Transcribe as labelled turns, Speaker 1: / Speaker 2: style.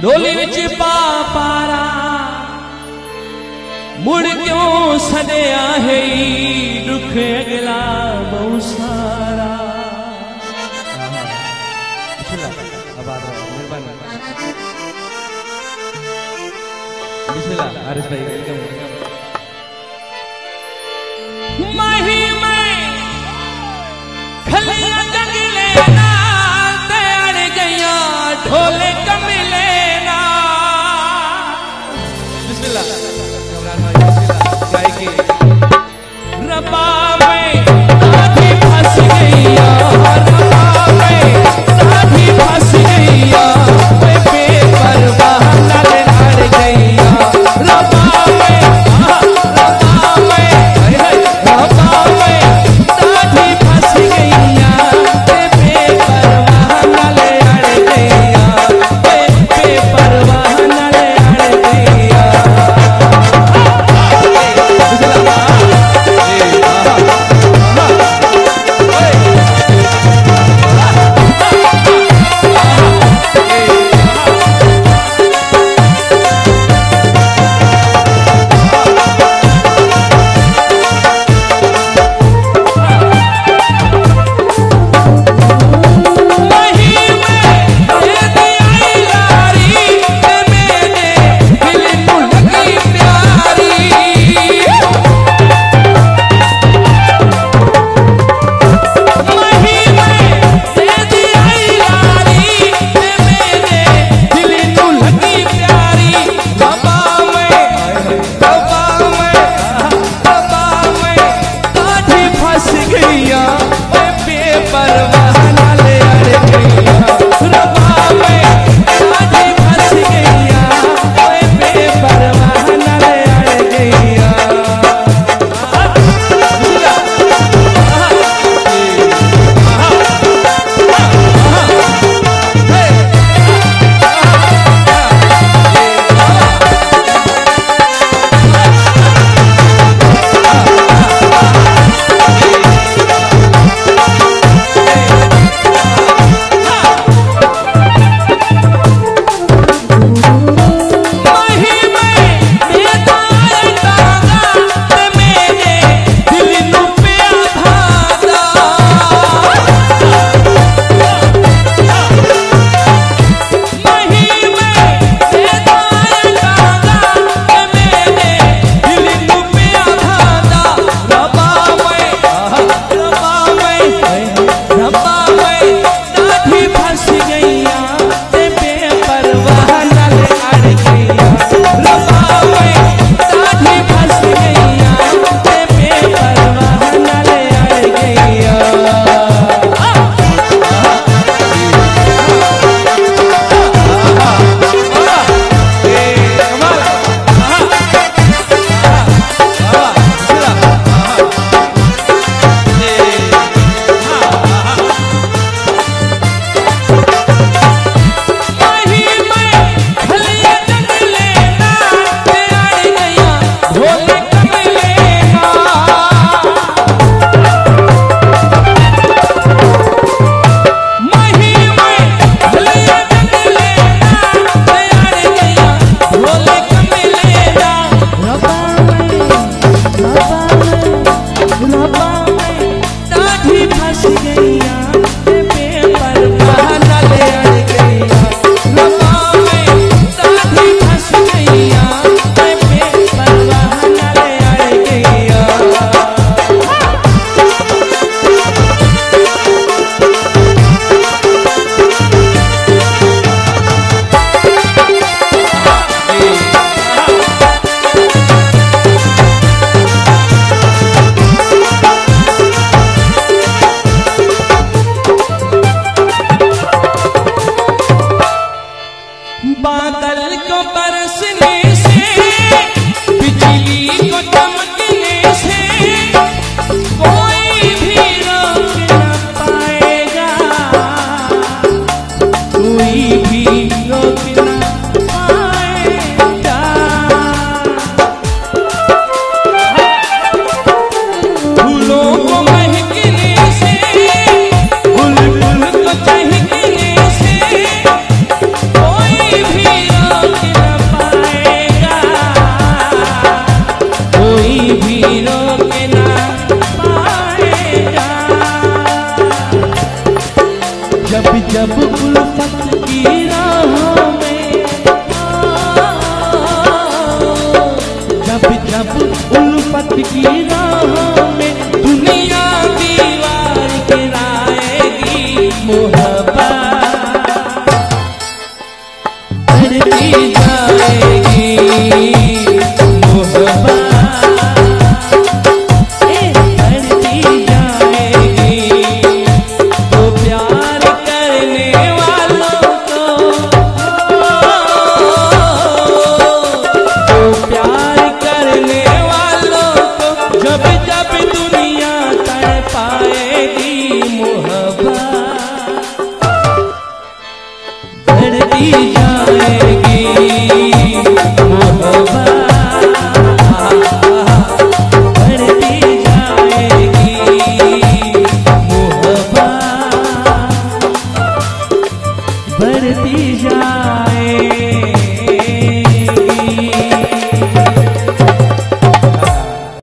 Speaker 1: डोली विच पारा मुड़ क्यों सदे आहे दुख अगला बहु सारा। हारिस भाई वेलकम। माही में खलिया जंगले ना तैयार गया ढोले कमिले ना। बिस्मिल्लाह गाय की रबा में साथी फंस गईया, रबा में साथी फंस गईया, बेपरवाह नल लड़ गईया। रबा में साथी फंस गईया, बेपरवाह नल लड़ गईया, बेपरवाह नल लड़ गईया। भी बढ़ती जाएगी मोहब्बत, बढ़ती जाएगी। तो प्यार करने वालों को, तो प्यार करने वालों को जब जब दुनिया तड़पाएगी मोहब्बत, बढ़ती जाएगी मोहब्बत, बढ़ती जाएगी मोहब्बत, बढ़ती जाएगी।